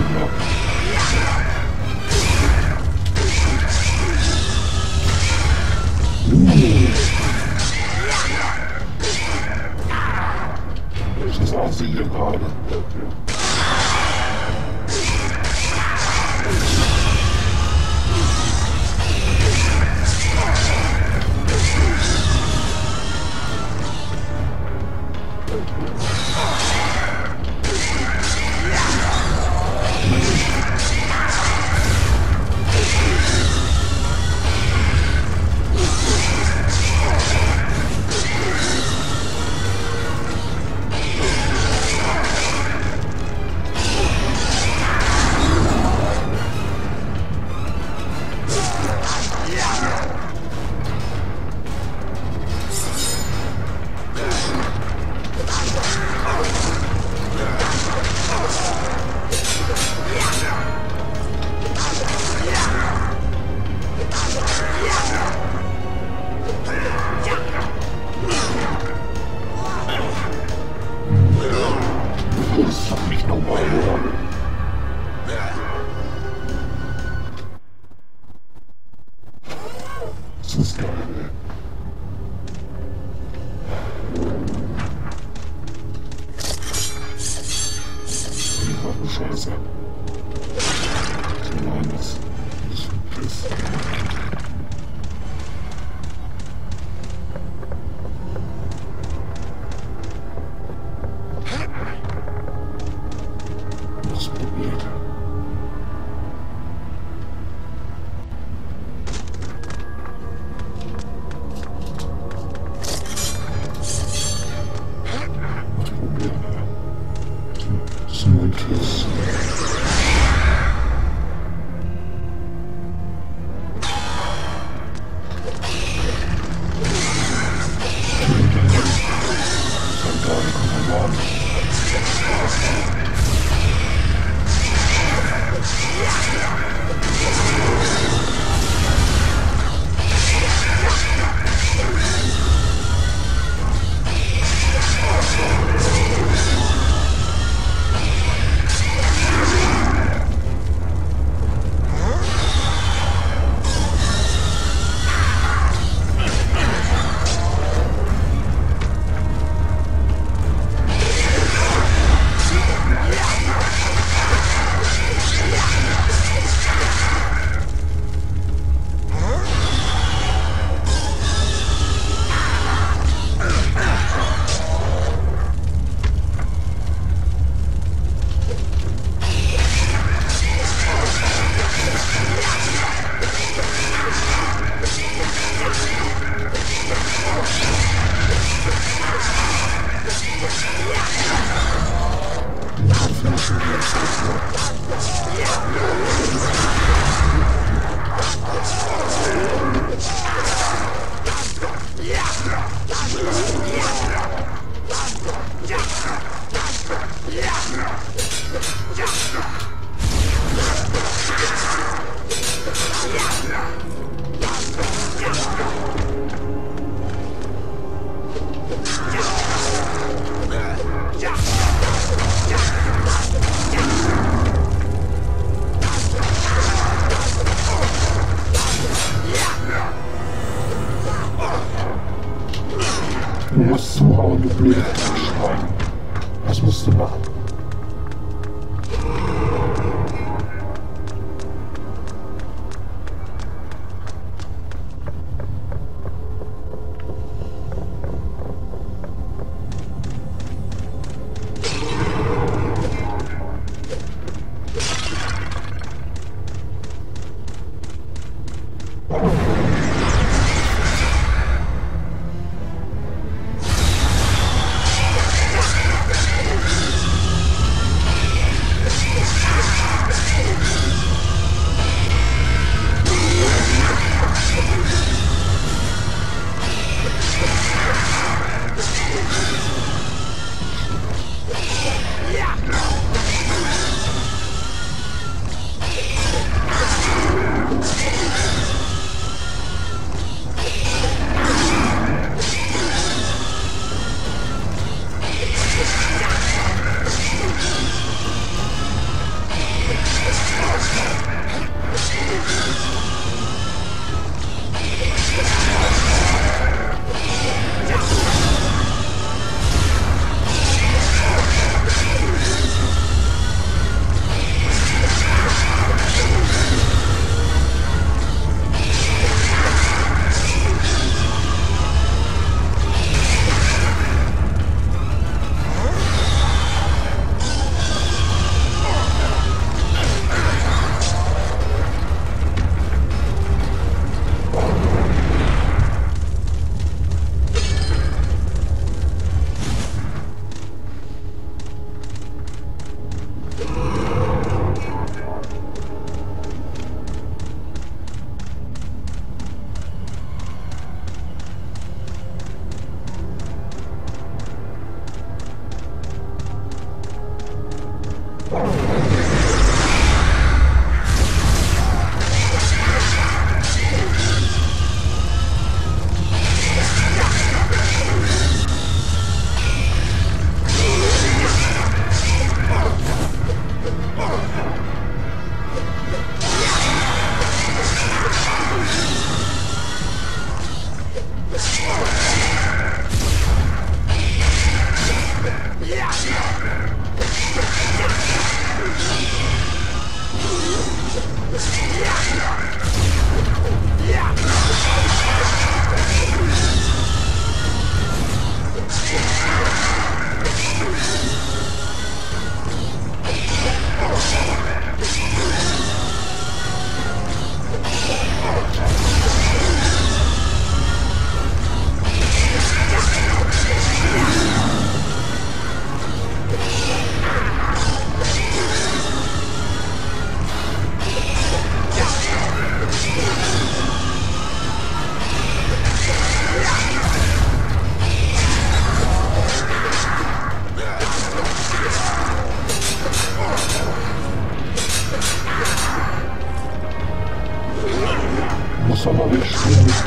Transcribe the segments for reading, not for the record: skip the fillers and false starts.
Das war sie hier gerade. Das hat mich nochmal hören. Das ist geil, ey. Die war Scheiße. Nein, das ist Tschüss. Probiert. Smoothies. muss aber echt schön mit.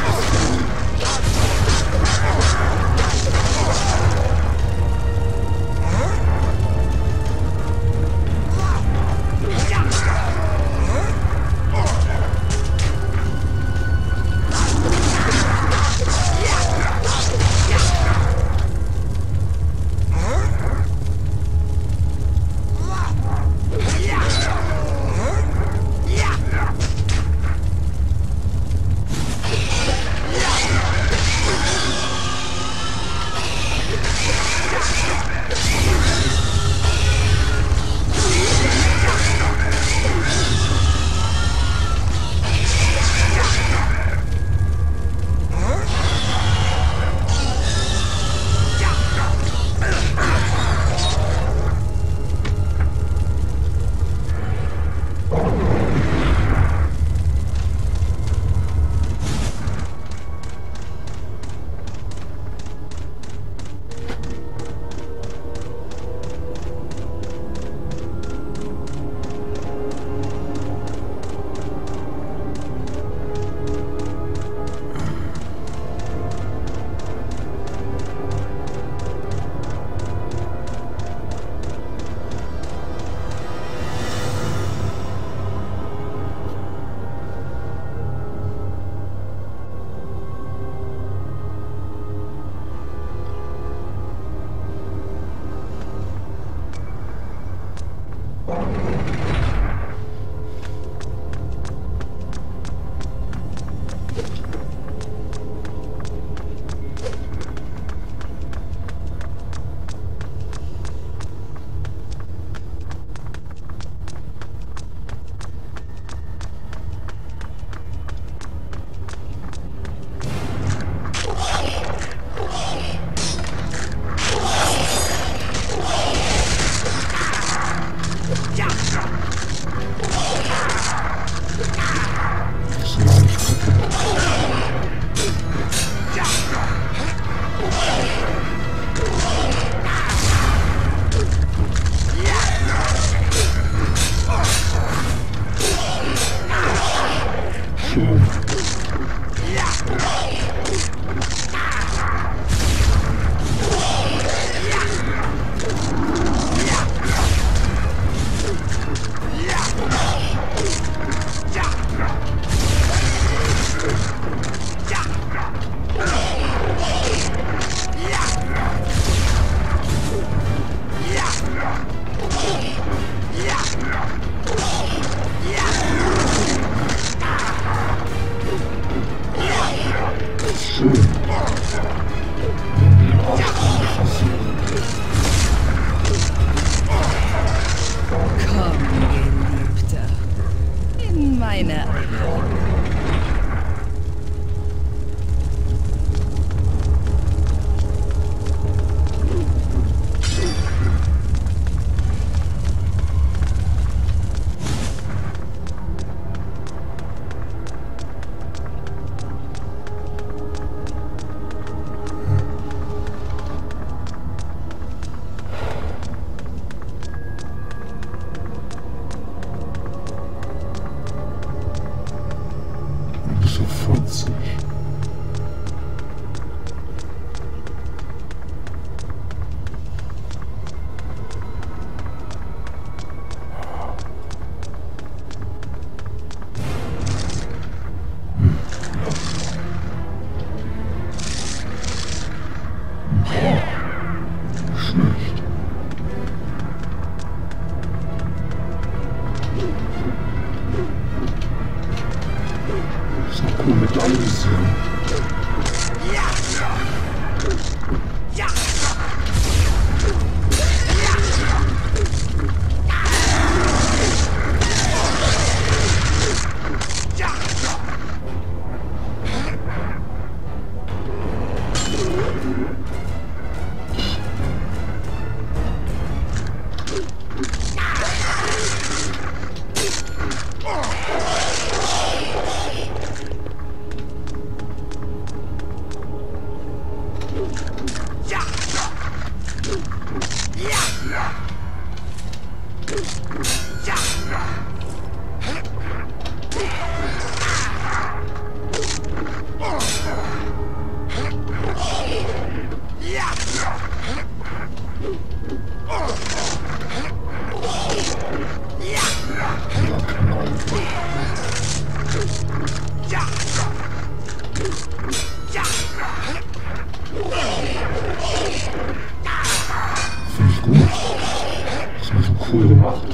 Finde ich gut. Das ist mir so cool gemacht.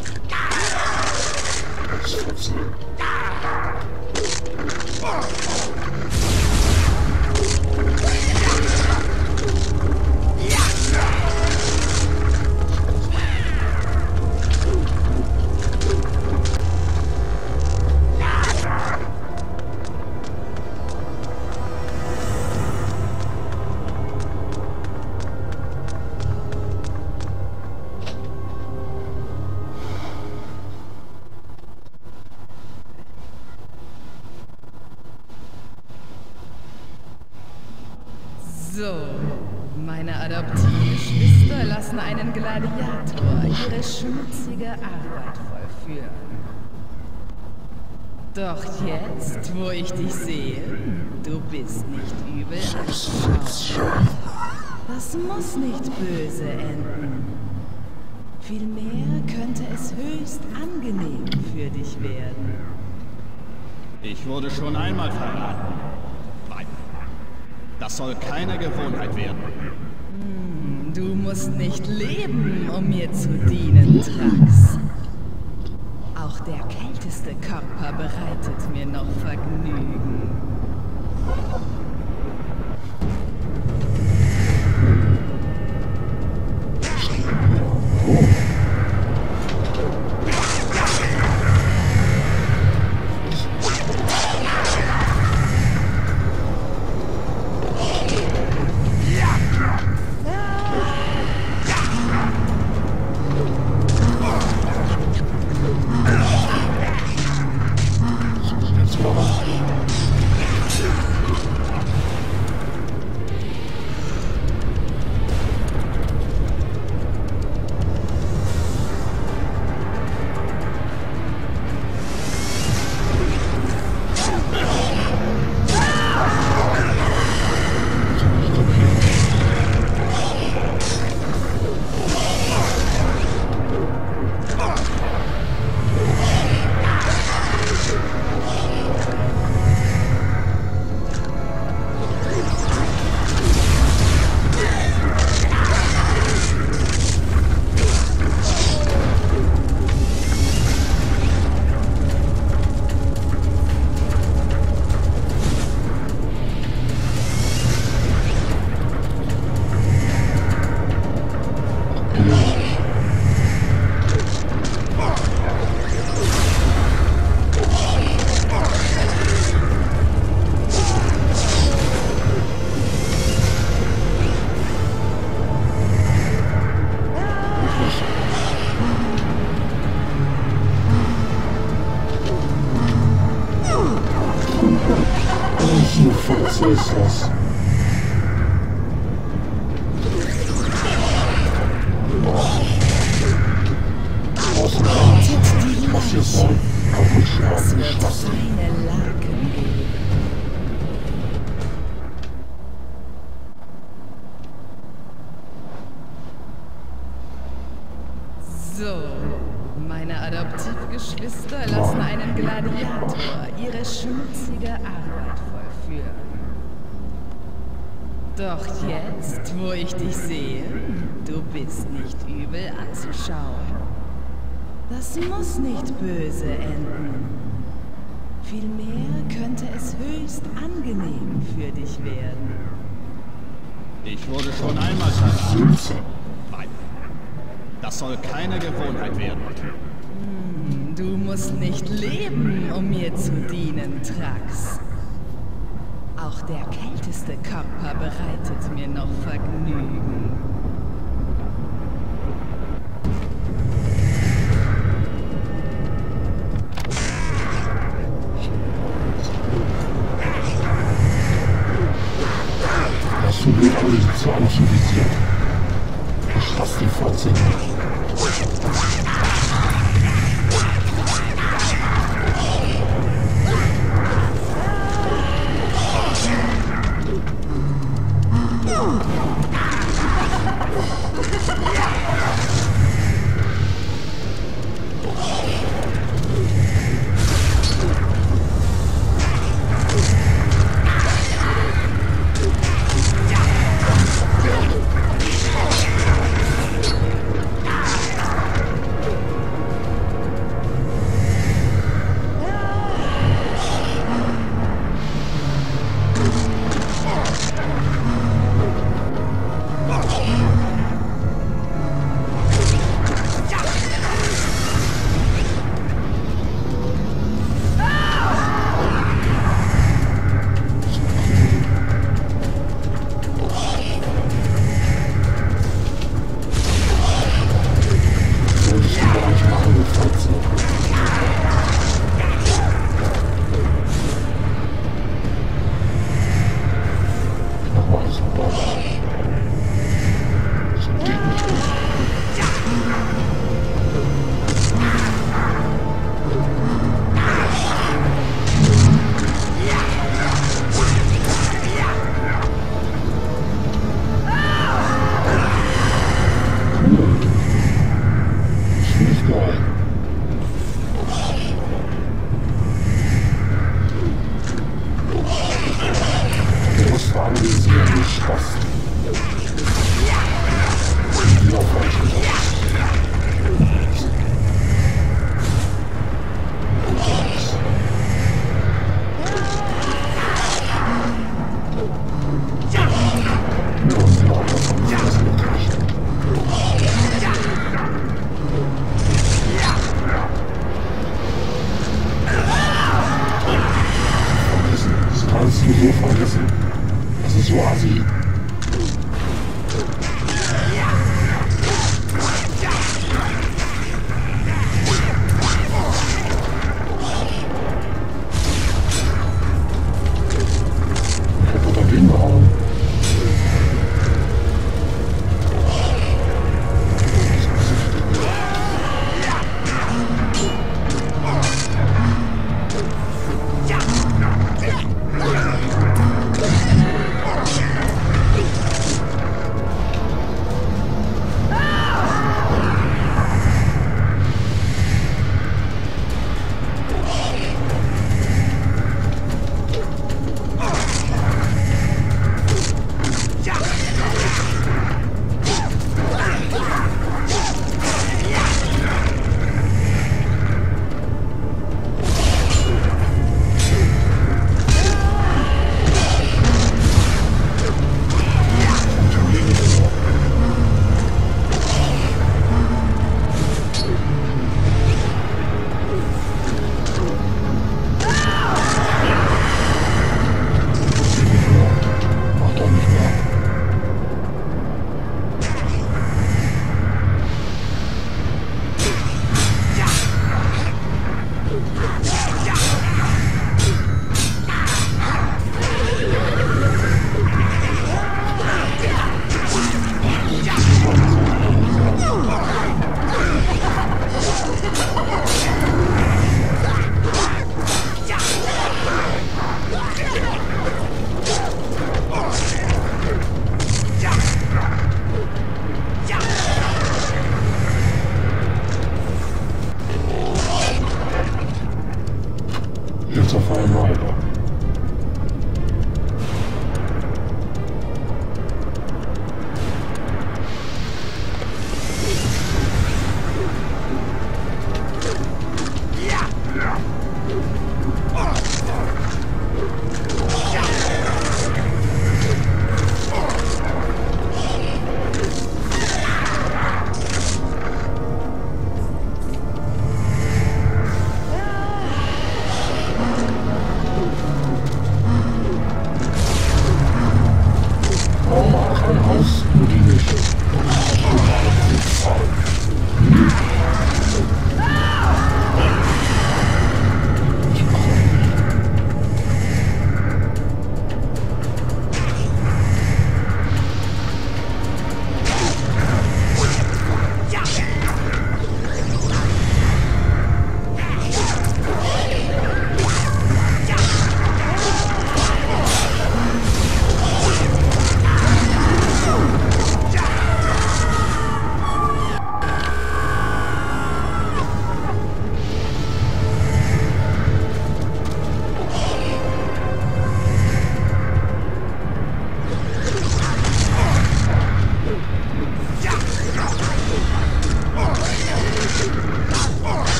Das ist Fotze. So, meine Adoptivgeschwister lassen einen Gladiator ihre schmutzige Arbeit vollführen. Doch jetzt, wo ich dich sehe, du bist nicht übel anzuschauen. Das muss nicht böse enden. Vielmehr könnte es höchst angenehm für dich werden. Ich wurde schon einmal verraten. Nein, das soll keine Gewohnheit werden. Du musst nicht leben, um mir zu dienen, Trax. Auch der kälteste Körper bereitet mir noch Vergnügen. So ist das. Draußen was hier so kaputt schlagen geschossen. Feine Laken geben. So, meine Adoptivgeschwister lassen einen Gladiator ihre schmutzige Arbeit vollführen. Doch jetzt, wo ich dich sehe, du bist nicht übel anzuschauen. Das muss nicht böse enden. Vielmehr könnte es höchst angenehm für dich werden. Ich wurde schon einmal verraten. Sülze. Nein, das soll keine Gewohnheit werden. Du musst nicht leben, um mir zu dienen, Trax. Auch der kälteste Körper bereitet mir noch Vergnügen. Hast du mir alle so anvisiert? Ich lass die Fotze nicht.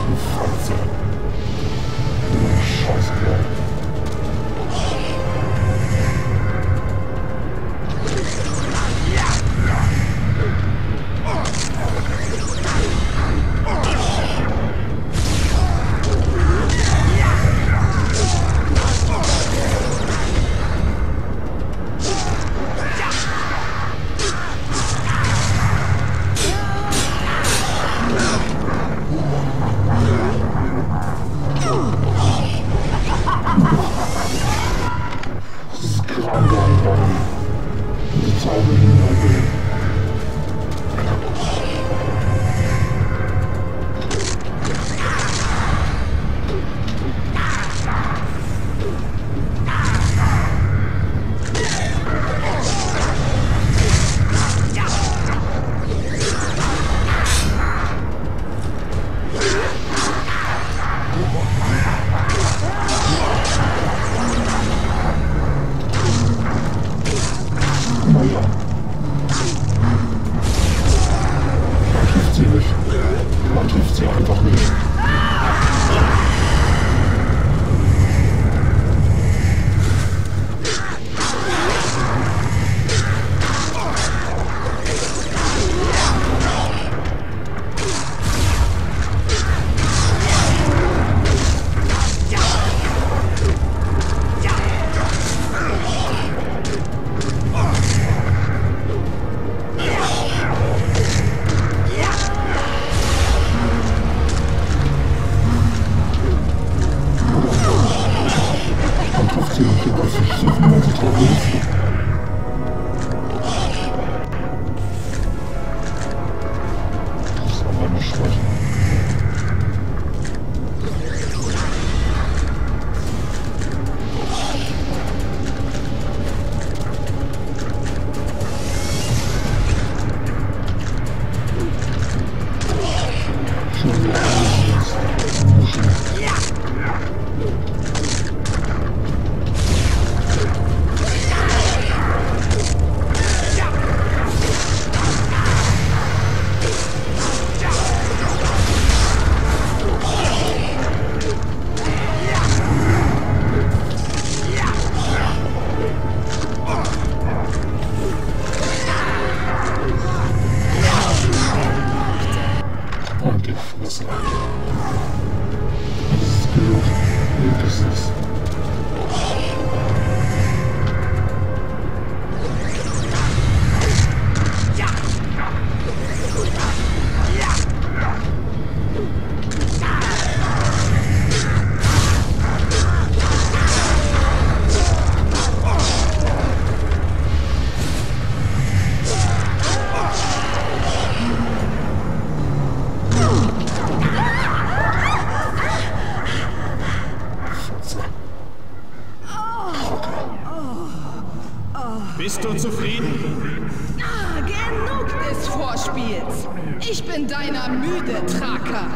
Fotze. Scheißkerl. Man trifft sie einfach nicht. Bist du zufrieden? Genug des Vorspiels. Ich bin deiner müde, Traker.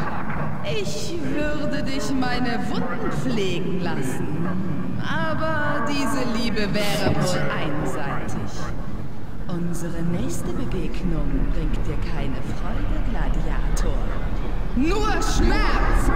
Ich würde dich meine Wunden pflegen lassen. Aber diese Liebe wäre wohl einseitig. Unsere nächste Begegnung bringt dir keine Freude, Gladiator. Nur Schmerz!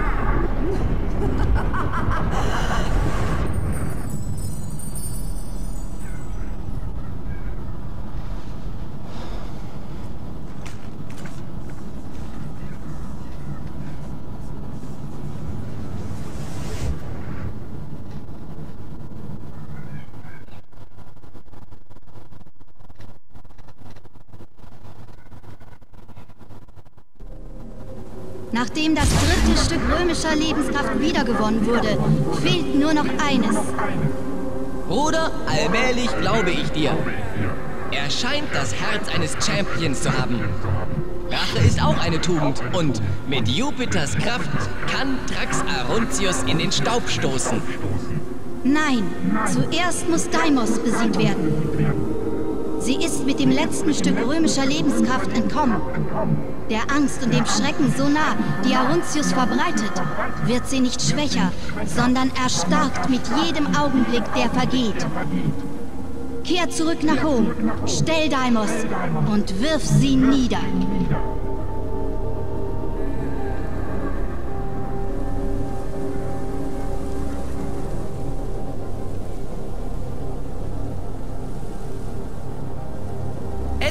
Nachdem das dritte Stück römischer Lebenskraft wiedergewonnen wurde, fehlt nur noch eines. Bruder, allmählich glaube ich dir. Er scheint das Herz eines Champions zu haben. Rache ist auch eine Tugend und mit Jupiters Kraft kann Thrax Aruntius in den Staub stoßen. Nein, zuerst muss Deimos besiegt werden. Sie ist mit dem letzten Stück römischer Lebenskraft entkommen. Der Angst und dem Schrecken so nah, die Aruntius verbreitet, wird sie nicht schwächer, sondern erstarkt mit jedem Augenblick, der vergeht. Kehr zurück nach Rom, stell Deimos und wirf sie nieder.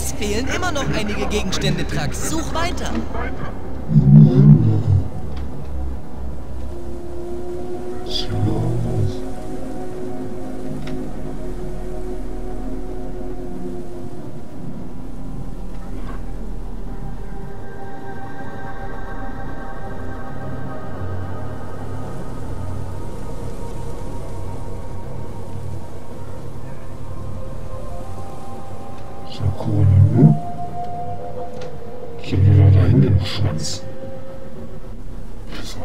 Es fehlen immer noch einige Gegenstände, Trax. Such weiter. Sind wir da in dem Schwanz? So.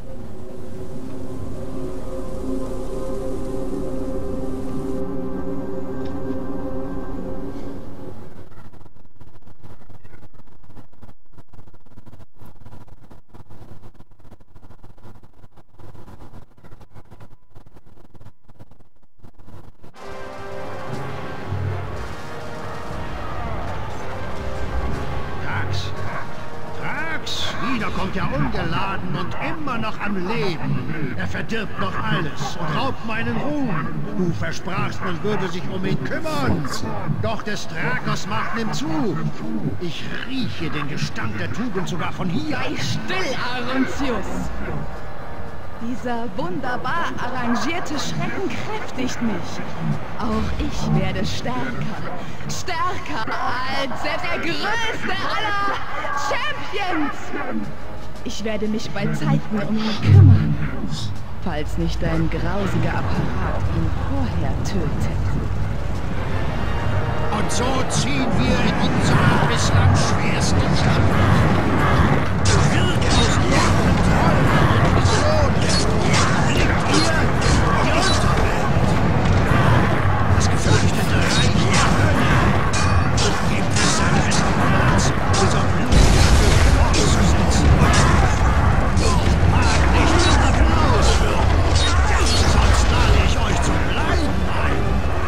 Wieder kommt er ungeladen und immer noch am Leben. Er verdirbt noch alles und raubt meinen Ruhm. Du versprachst, man würde sich um ihn kümmern. Doch des Drakos Macht nimmt zu. Ich rieche den Gestank der Tugend sogar von hier. Sei still, Aruncius! Dieser wunderbar arrangierte Schrecken kräftigt mich. Auch ich werde stärker. Stärker als der größte aller Champions! Ich werde mich bei Zeiten um ihn kümmern. Falls nicht dein grausiger Apparat ihn vorher tötet. Und so ziehen wir in unserer bislang schwersten Kampf. Wirklich Kontrolle und Mission liegt hier die Unterwelt. Das gefürchtete Reich der Hölle. Gibt es ein Reservat, dieser Blutjagd fortzusetzen? Mag nicht Applaus für, sonst lade ich euch zum Bleiben ein.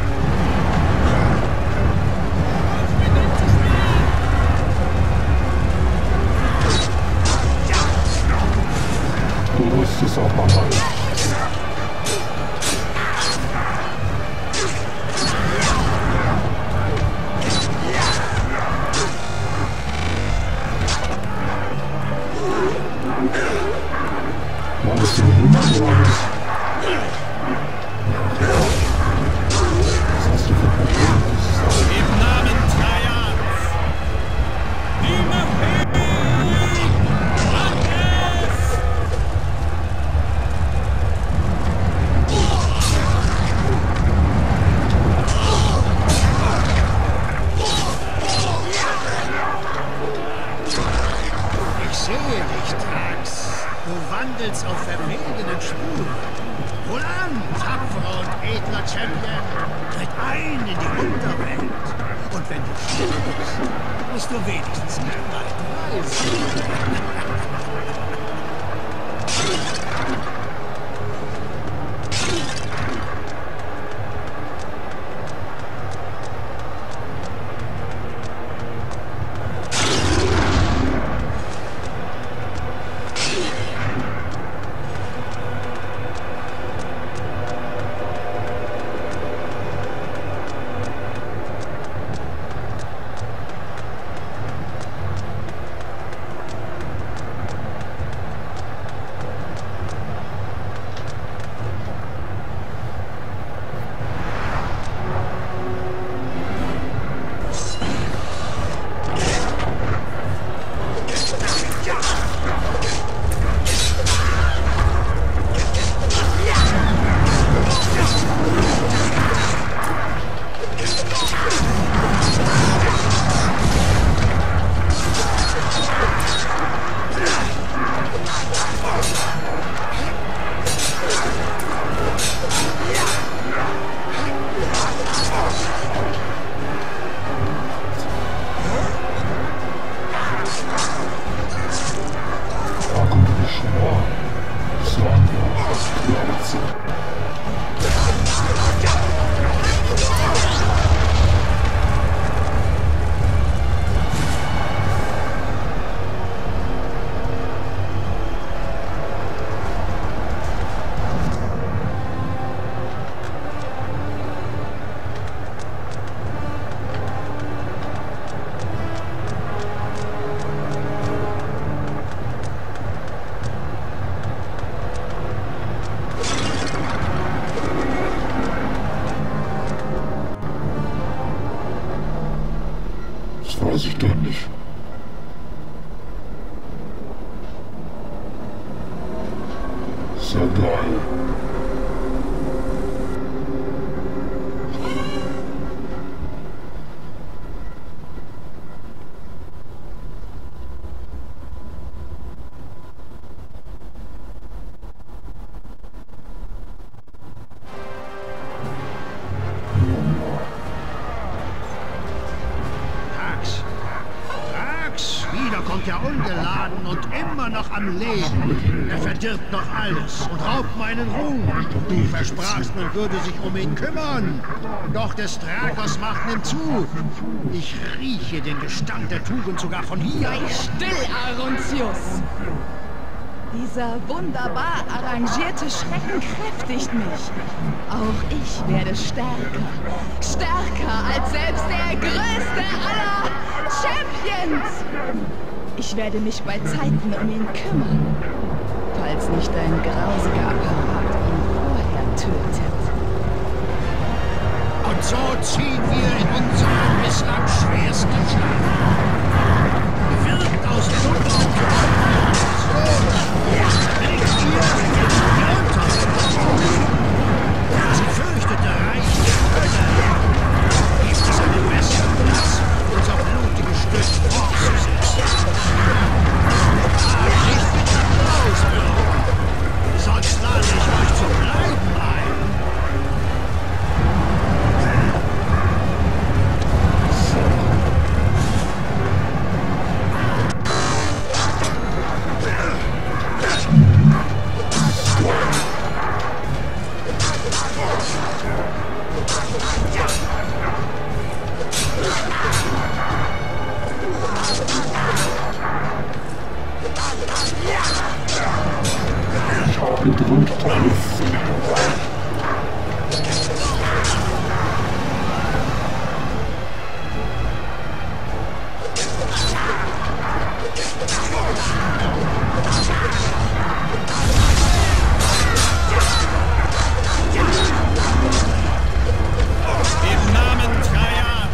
Du musst es auch mal machen. Machst du immer so alles? Was hast du für Probleme? Im Namen Trajans! Ich sehe dich, Trax. Du wandelst auf verwegenen Spuren. Wohlan, tapferer und edler Champion. Tritt ein in die Unterwelt. Und wenn du stirbst, musst du wenigstens nicht weit reisen. Sehr geil. Wieder kommt er ungeladen und immer noch am Leben. Er verdirbt noch alles und raubt meinen Ruhm. Du versprachst, man würde sich um ihn kümmern. Doch des Drakos Macht nimmt zu. Ich rieche den Gestank der Tugend sogar von hier. Sei still, Aruntius! Dieser wunderbar arrangierte Schrecken kräftigt mich. Auch ich werde stärker. Stärker als selbst der größte aller Champions! Ich werde mich bei Zeiten um ihn kümmern, falls nicht ein grausiger Apparat ihn vorher tötet. Und so ziehen wir in unseren bislang schwersten Schlacht. Wirkt aus Dunkel und das gefürchtete Reich der Hölle. Gibt es einen besseren Platz, unser blutiges Stück fortzusetzen? Nicht mit Applaus, Bürger. Sonst lade ich euch zum Bleiben ein. Gedrückt alles. Im Namen Trajans!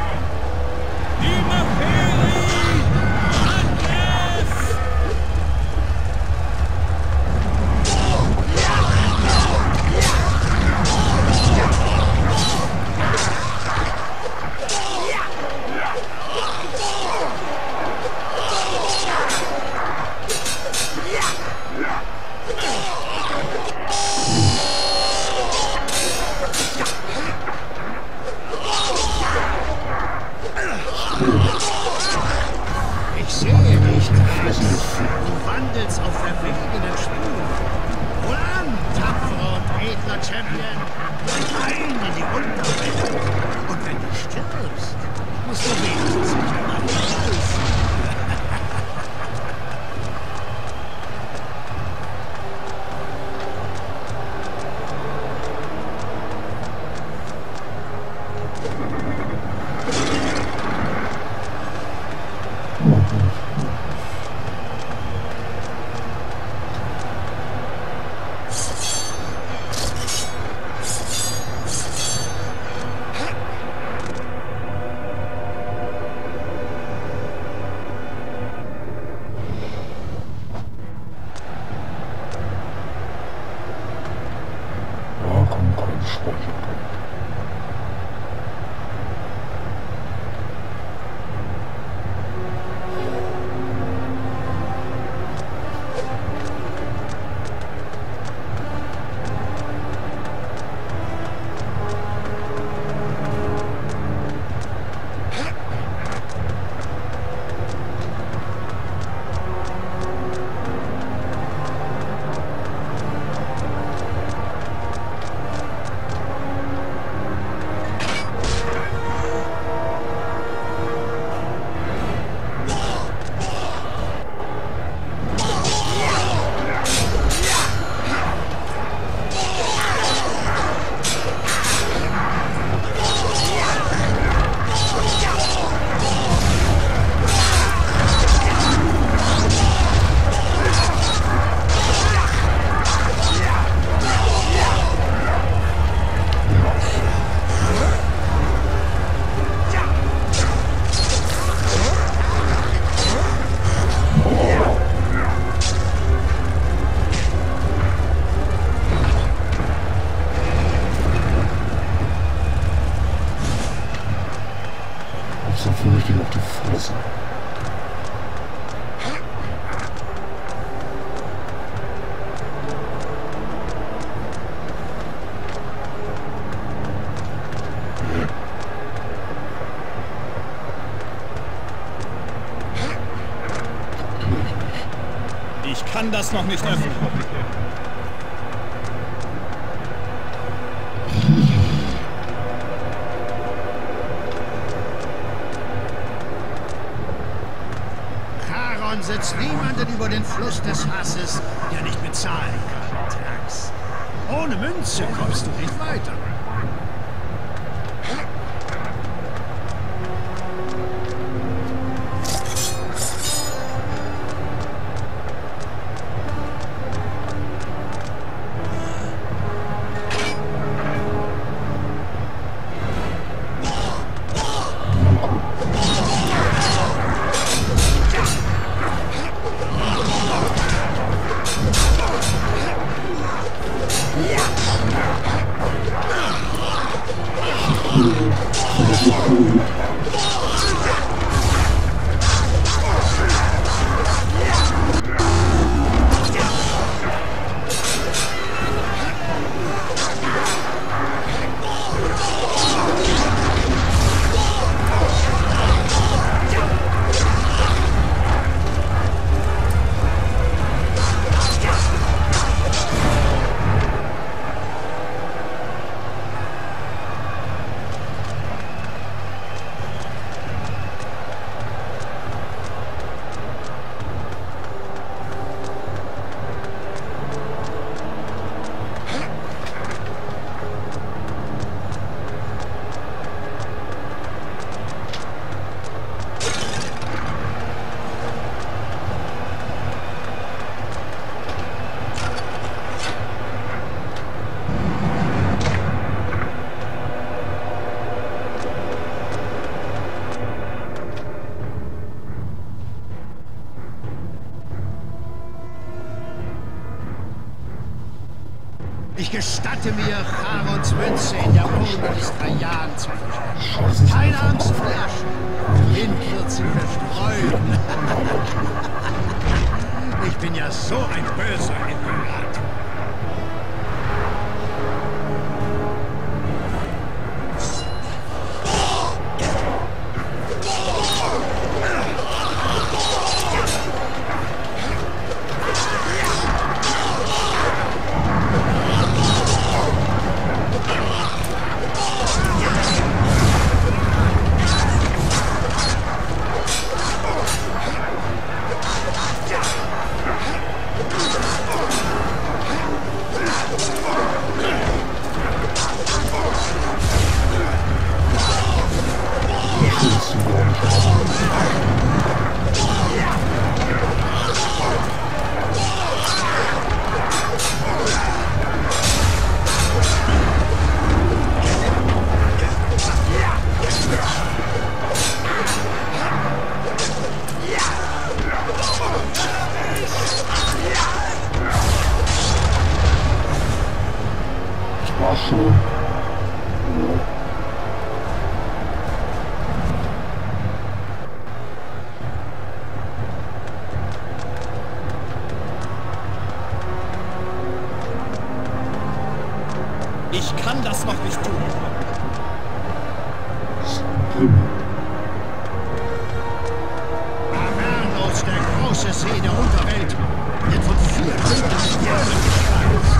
Ich sehe dich, Drax. Du wandelst auf verwegenen Spuren. Wohlan, tapferer und edler Champion. Rein in die Unterwelt. Und wenn du stirbst, musst du wenigstens nicht einmal raus. kann das noch nicht öffnen. Charon setzt niemanden über den Fluss des Hasses, der nicht bezahlen kann, Trax. Ohne Münze kommst du nicht weiter. Ich gestatte mir, Charons Münze in der Urne des Trajan zu verstecken. Keine Angst vor der Wind wird sie verstreuen. Ich bin ja so ein böser Imperator. Ich kann das noch nicht tun. Avernus, der große See der Unterwelt, wird von 4 Sternen gespeist.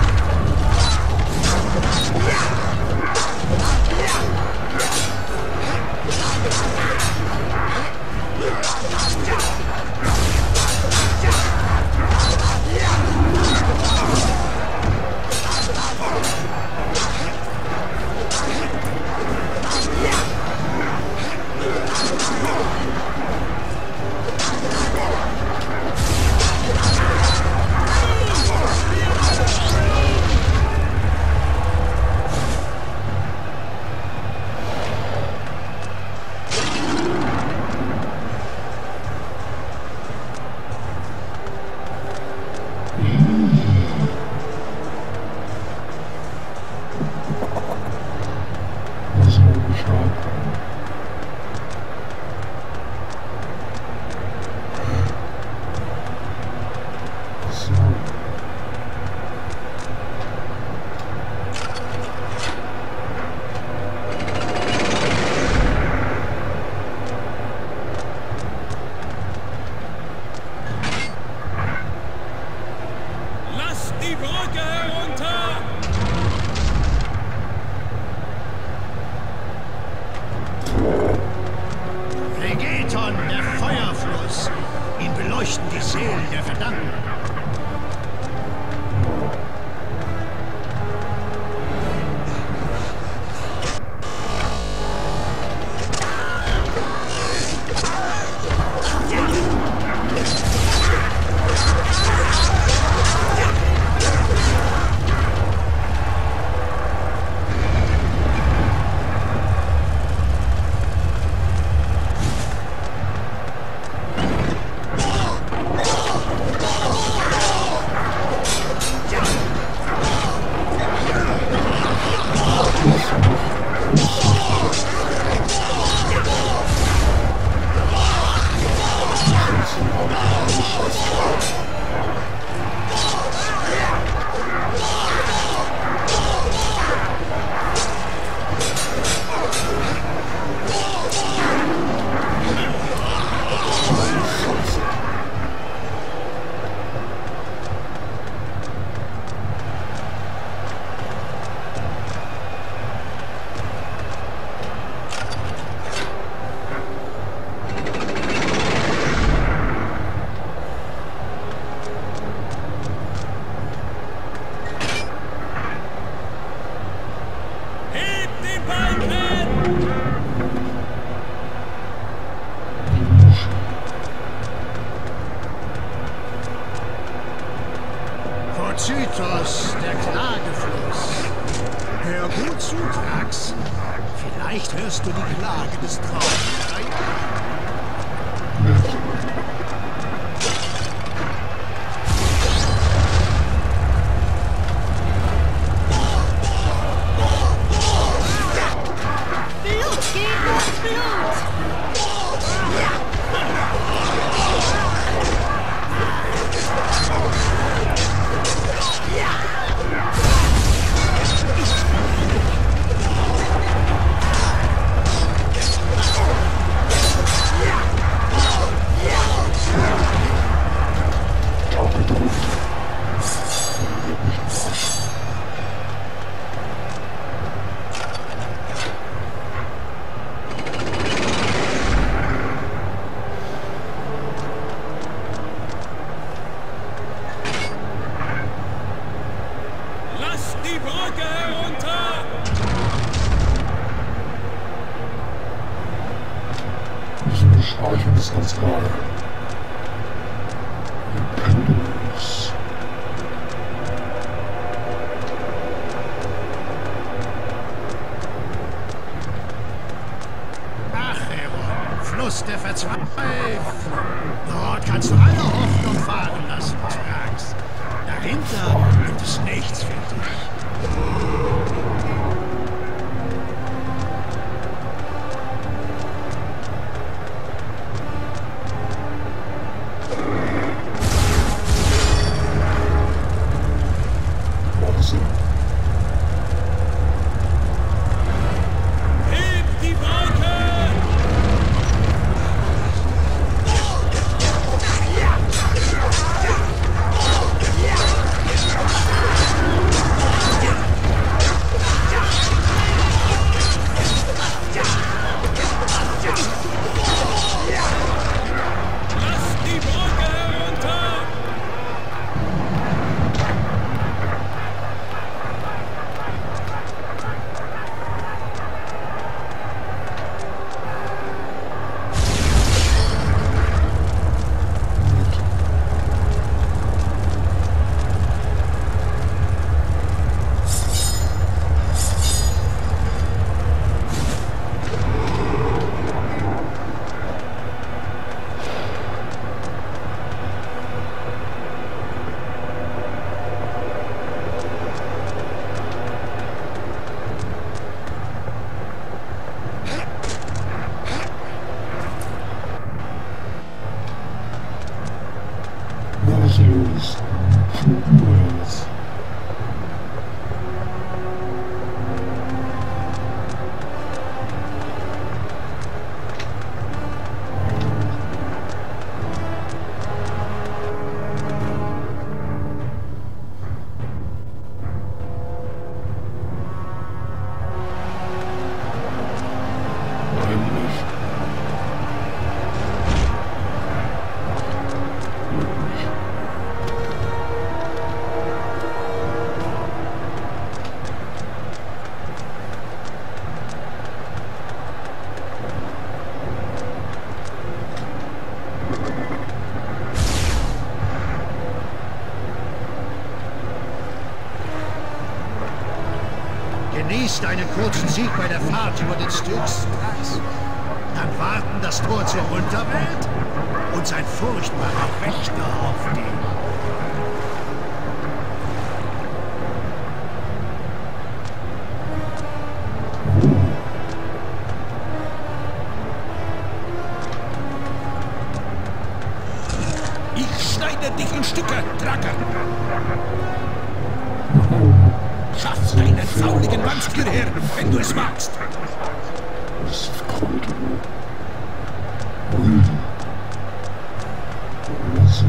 Brücke herunter! Regeton, der Feuerfluss. Ihn beleuchten die Seelen der Verdammten. Zytos, der Klagefluss. Hör gut zu, Thrax. Vielleicht hörst du die Klage des Traums. Blut gegen Blut! Die Brücke herunter! Diese Beschreibung ist ganz klar. Imperius. Acheron, Fluss der Verzweiflung. Dort kannst du alle Hoffnung fahren lassen, Thrax. Dahinter gibt es nichts für dich. Hebt die Brücke! Genießt einen kurzen Sieg bei der Fahrt über den Styx, Drax. Dann warten das Tor zur Unterwelt und sein furchtbarer Wächter auf dich. Ich schneide dich in Stücke, Drake! Schaff einen fauligen Wanst hierher, wenn du es magst! Es kommt. Ui. Also.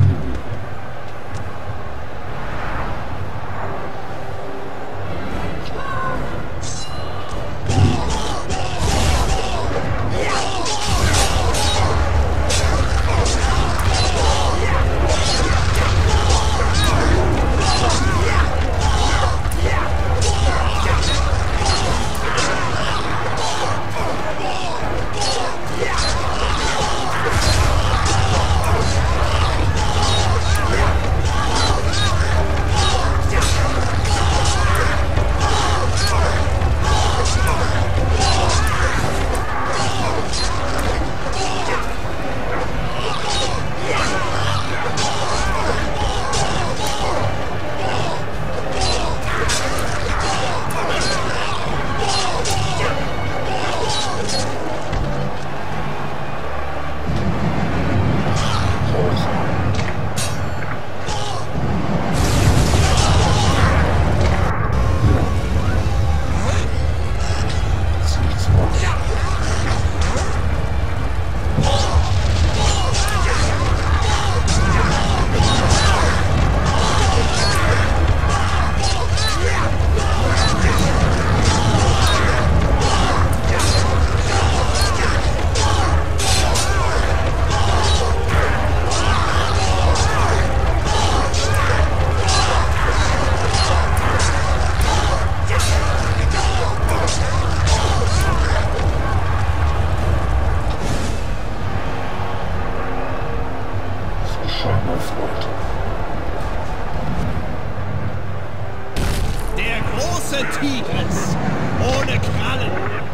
Der große Tigris, ohne Krallen.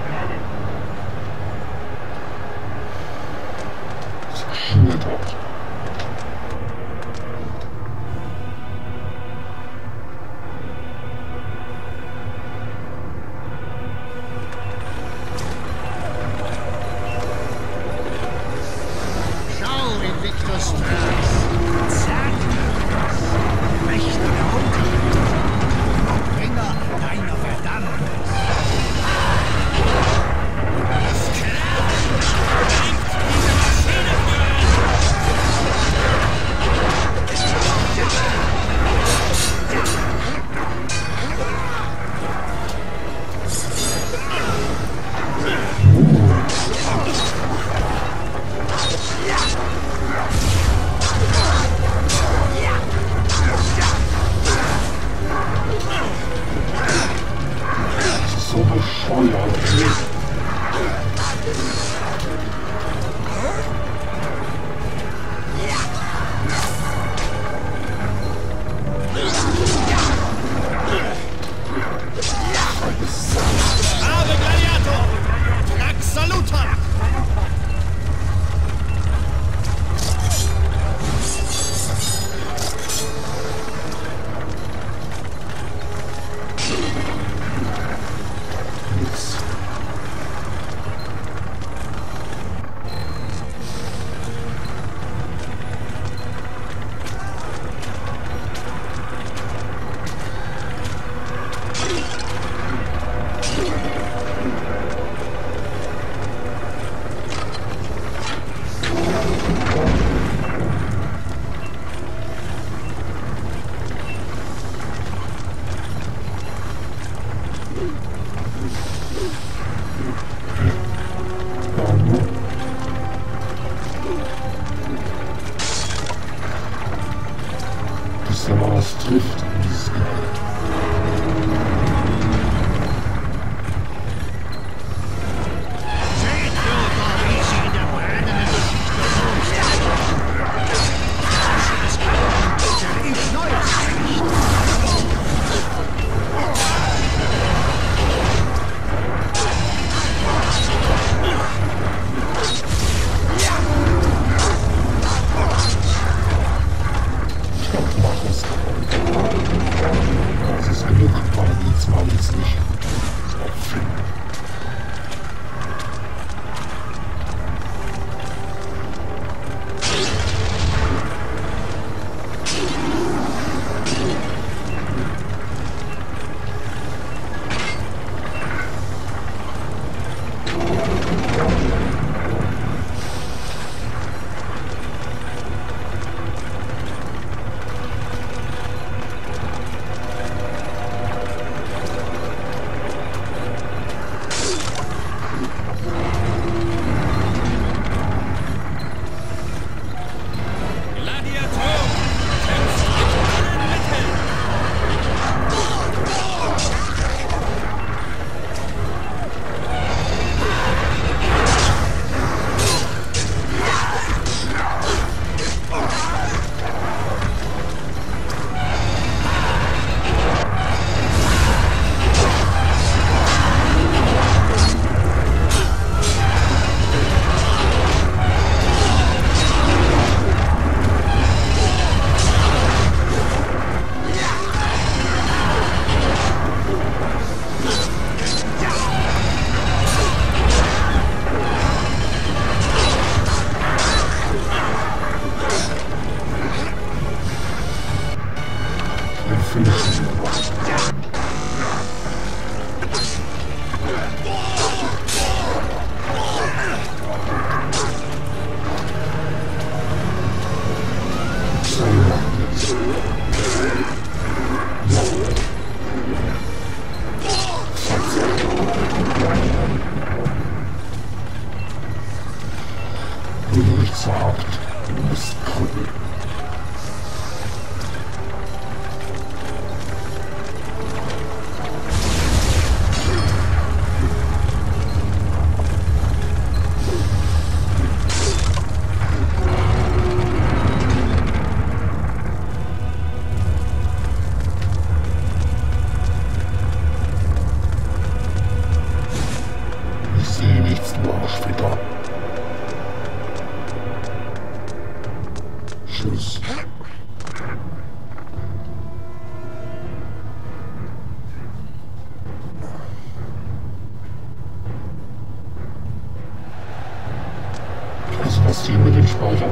Zerschmettert. Schau, Invictus Drax. Xerxes, Wächter der Unterwelt, Bringer deiner Verdammnis.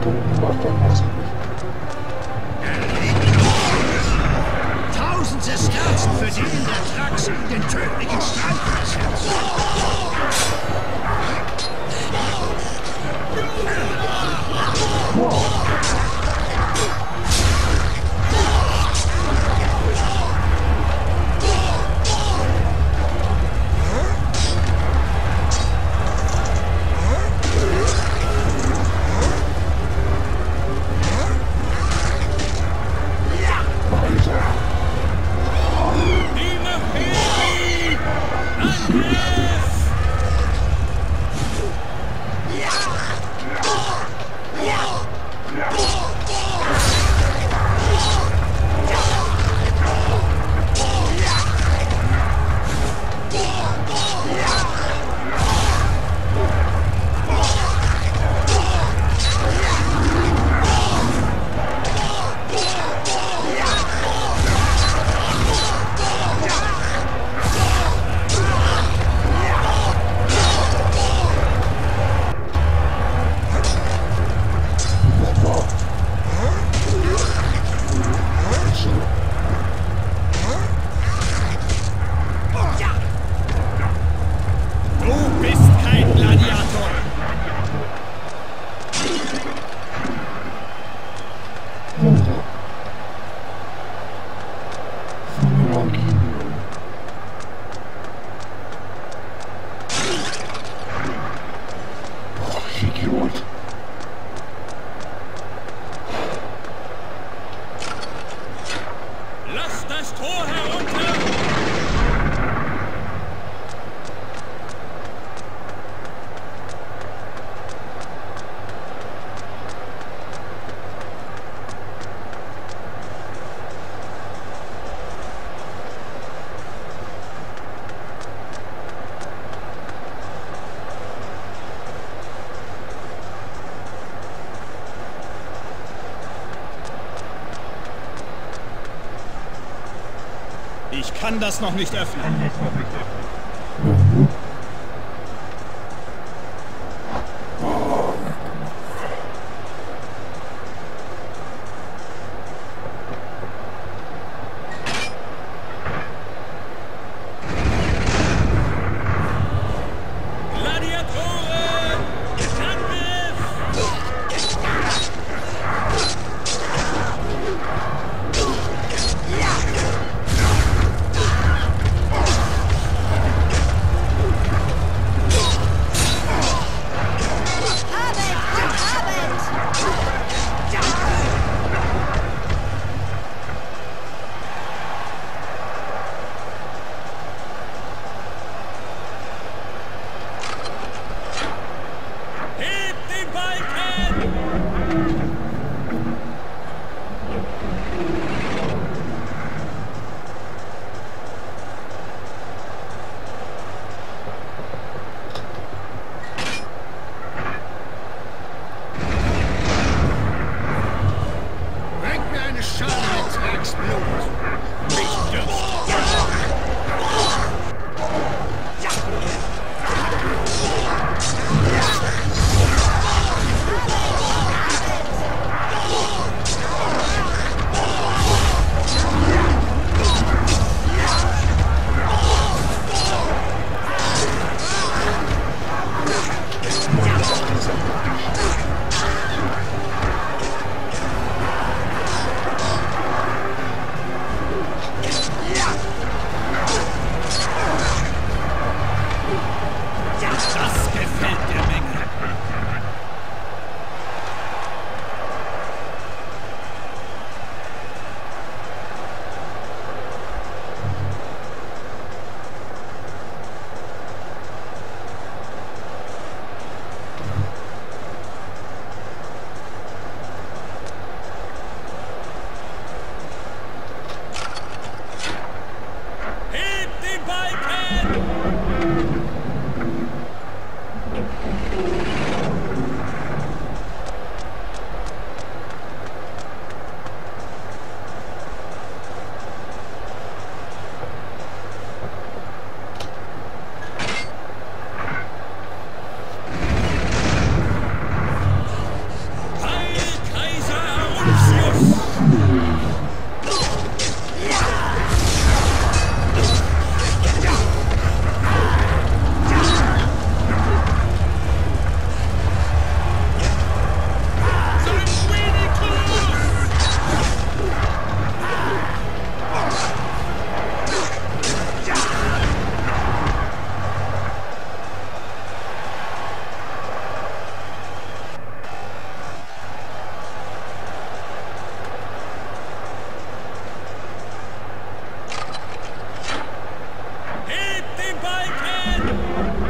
Tausend Sesterzen für den der Trax den tödlichen Streich versetzt. Ich kann das noch nicht öffnen.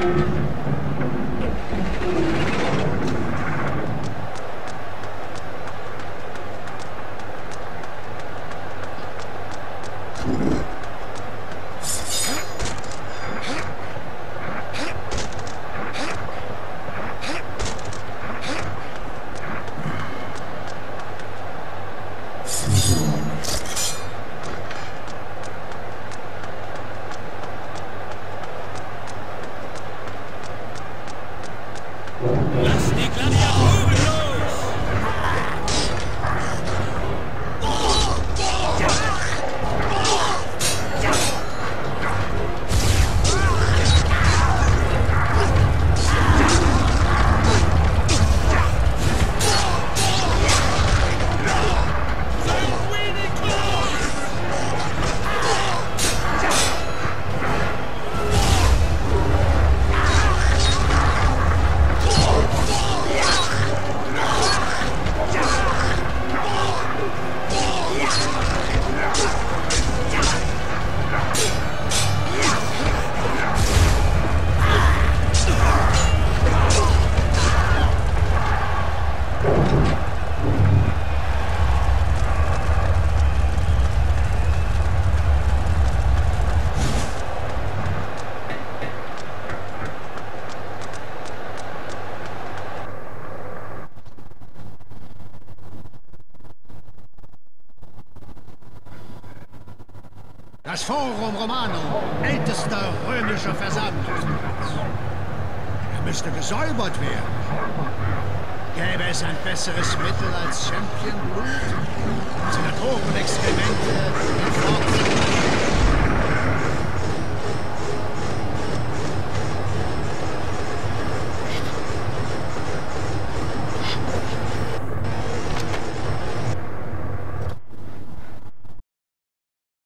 Das Forum Romanum, ältester römischer Versammlungsplatz. Er müsste gesäubert werden. Gäbe es ein besseres Mittel als Championblut? Senatorenexkremente,